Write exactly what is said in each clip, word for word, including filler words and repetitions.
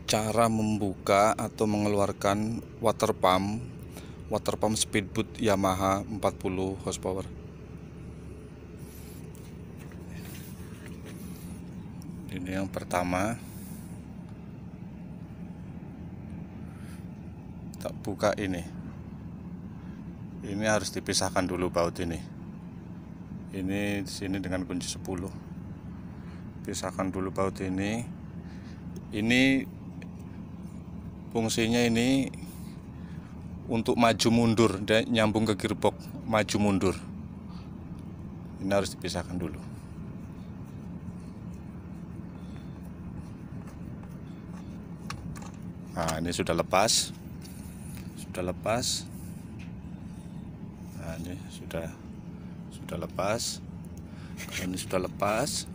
Cara membuka atau mengeluarkan water pump water pump speedboat Yamaha empat puluh horsepower. Ini yang pertama, tak buka ini. Ini harus dipisahkan dulu baut ini. Ini di sini dengan kunci sepuluh. Pisahkan dulu baut ini. Ini fungsinya ini untuk maju mundur dan nyambung ke gearbox maju mundur. Ini harus dipisahkan dulu. Nah, ini sudah lepas. Sudah lepas. Nah, ini sudah sudah lepas. Ini sudah lepas.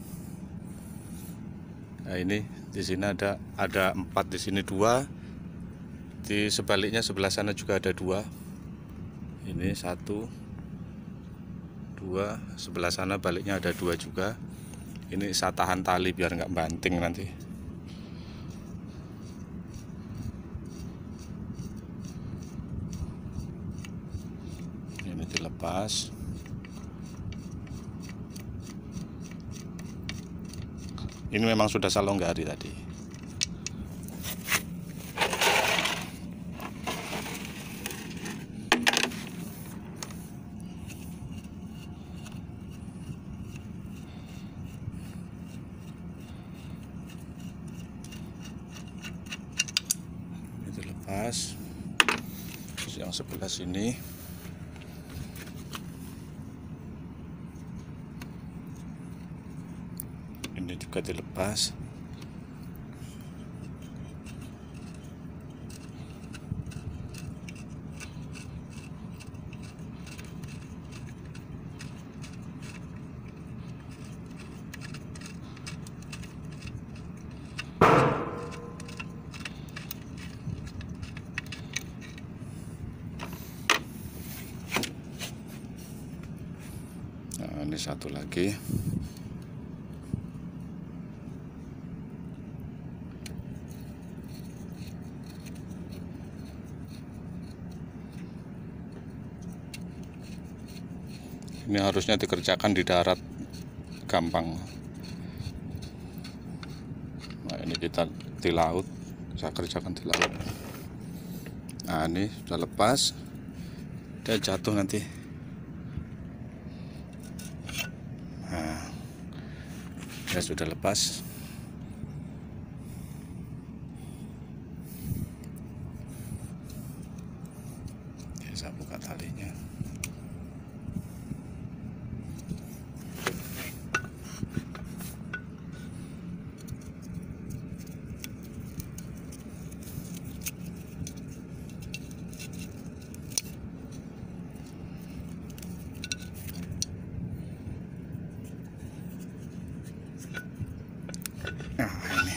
Nah, ini di sini ada ada empat, di sini dua. Di sebaliknya sebelah sana juga ada dua. Ini satu, dua. Sebelah sana baliknya ada dua juga. Ini saya tahan tali biar nggak banting nanti. Ini dilepas. Ini memang sudah saya longgari tadi. Dilepas. Terus yang sebelah sini ini juga dilepas. Nah, ini satu lagi. Ini harusnya dikerjakan di darat, gampang. Nah, ini kita di laut, saya kerjakan di laut. Nah, ini sudah lepas, dia jatuh nanti. Nah, dia sudah lepas. Oke, saya buka talinya. Nah, ini.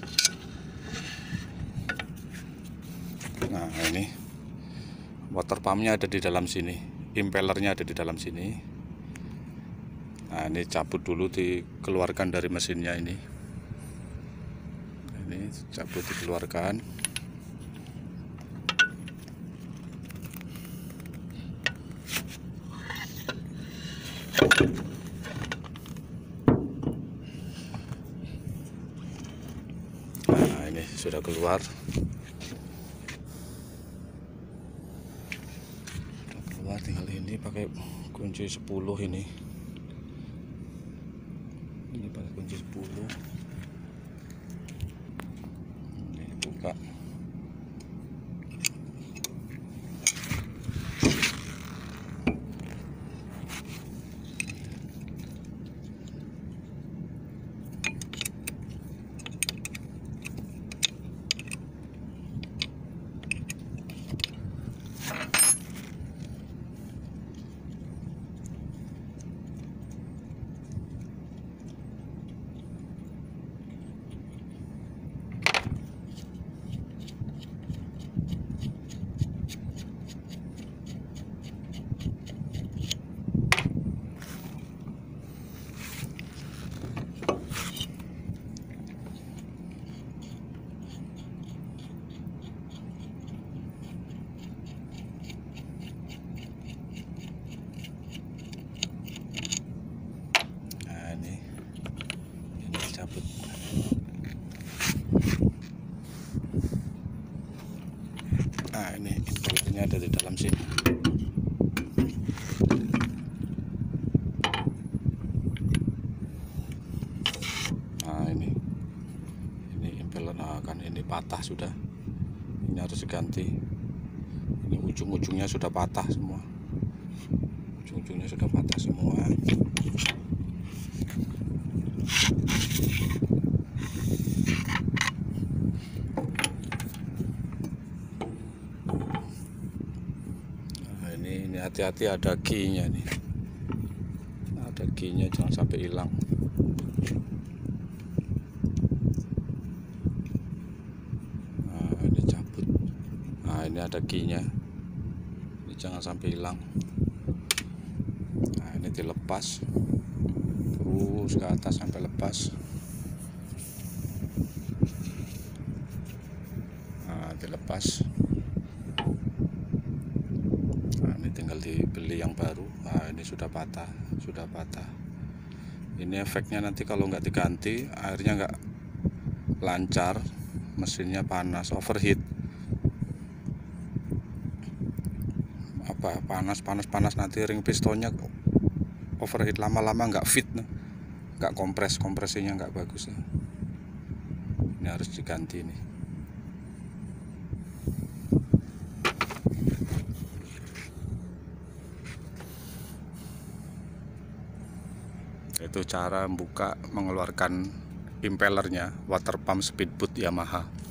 Nah, ini water pumpnya ada di dalam sini, impellernya ada di dalam sini. Nah, ini cabut dulu, dikeluarkan dari mesinnya ini. Ini cabut, dikeluarkan. Nah, ini sudah keluar. Sudah keluar, tinggal ini pakai kunci sepuluh ini. Ini pakai kunci sepuluh. Ini buka. impelernya ada di dalam sini. Nah ini ini impeler, nah kan ini patah sudah, ini harus diganti. Ini ujung-ujungnya sudah patah semua, ujung-ujungnya sudah patah semua. Nah, ini ini hati-hati, ada key-nya nih, ada key-nya, jangan sampai hilang. Nah ini cabut, nah ini ada key-nya, ini jangan sampai hilang. Nah ini dilepas terus ke atas sampai lepas. Nah dilepas. Nah ini tinggal dibeli yang baru. Nah ini sudah patah, sudah patah. Ini efeknya nanti kalau nggak diganti, airnya nggak lancar, mesinnya panas, overheat. Apa panas panas panas nanti ring pistonnya overheat, lama-lama nggak fit, nggak kompres, kompresinya nggak bagus. Ini harus diganti nih. Itu cara membuka, mengeluarkan impelernya water pump speedboat Yamaha.